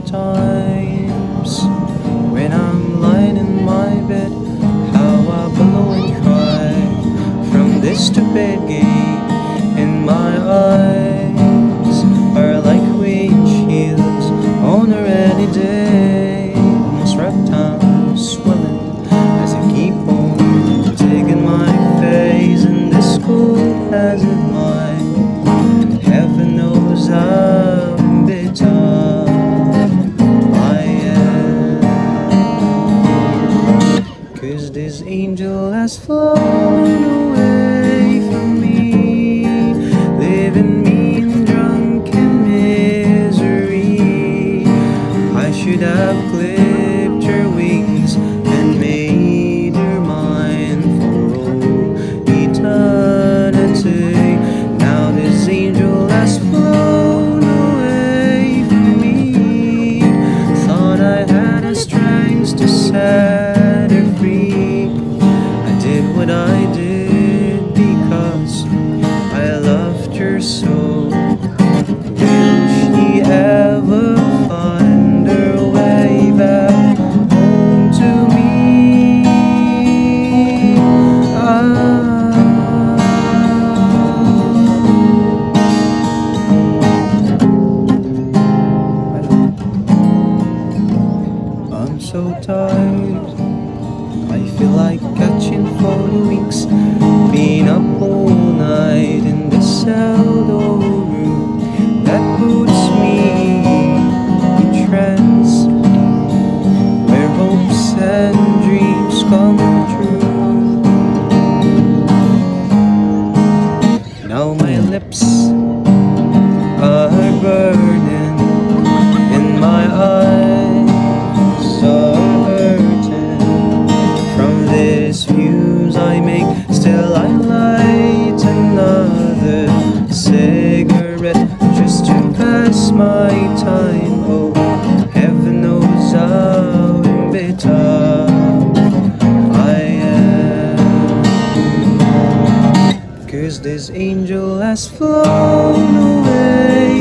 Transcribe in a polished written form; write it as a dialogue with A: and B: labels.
A: times when I'm lying in my bed, how I blow and cry from this stupid game. In my eyes are like windshields on a rainy day. Almost reptiles swelling as I keep on digging my face in this cold as it mine. Heaven knows I'm bitter. Cause this angel has flown away from me, leaving me in drunken misery. I should have clipped her wings and made her mine for all eternity. Now this angel has flown away from me. Thought I had the strength to set her free. I did what I did because I loved her so. Will she ever find her way back home to me? I'm so tired, I feel like catching 40 winks, being up all night in this outdoor room that puts me in trance, where hopes and dreams come true. Now my lips are burning and my eyes are hurting from these views I make. Still I light another cigarette just to pass my time. Oh, heaven knows how bitter I am. Cause this angel has flown away